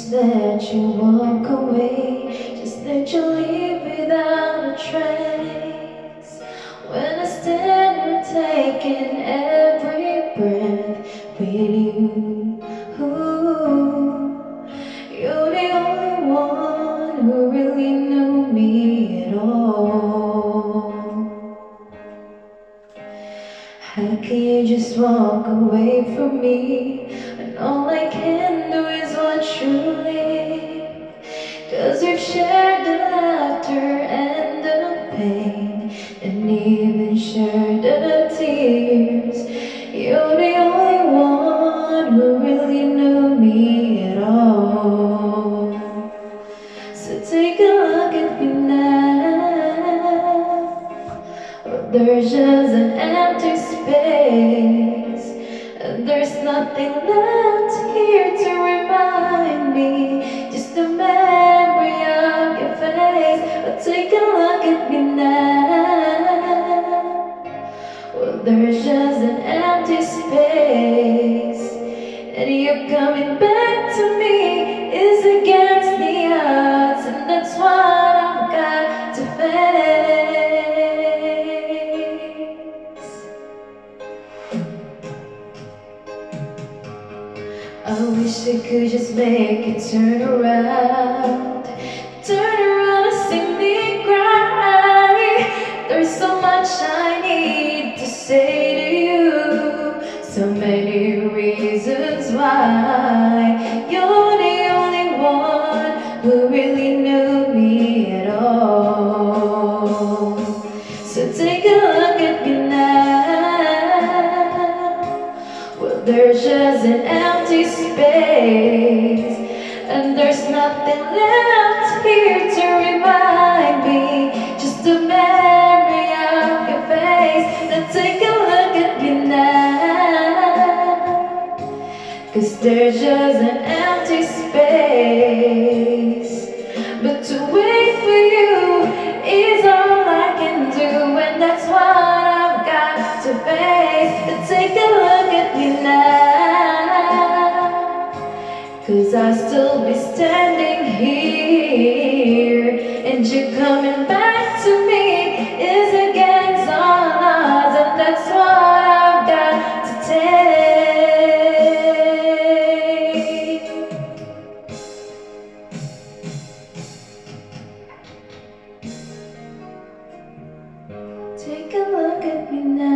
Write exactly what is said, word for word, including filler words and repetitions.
Just let you walk away, just let you leave without a trace. When I stand here taking every breath with you, you're the only one who really knew me at all. How can you just walk away from me when all I can do is watch you leave? 'Cause we've shared the laughter and the pain, and even shared the tears. You're the only one who really knew me at all. So take a look at me now. There's just an empty space, and there's nothing left here to remind me, just a memory of your face. But take a look at me now. Well, there's just an empty space, and you coming back to me is against the odds, and that's what I've got to face. I wish I could just make it turn around, turn around and see me cry. There's so much I need to say to you, so many reasons why. You're the only one who really knew me at all. So take a look at me now. Well, there's just an empty space, and there's nothing left here to remind me, just a memory of your face. Then take a look at me now, 'cause there's just an empty space. But to wait for you is all I can do, and that's what I've got to face. Then take a look at me now, 'cause I'll still be standing here, and you coming back to me is against all odds, and that's what I've got to take. Take a look at me now.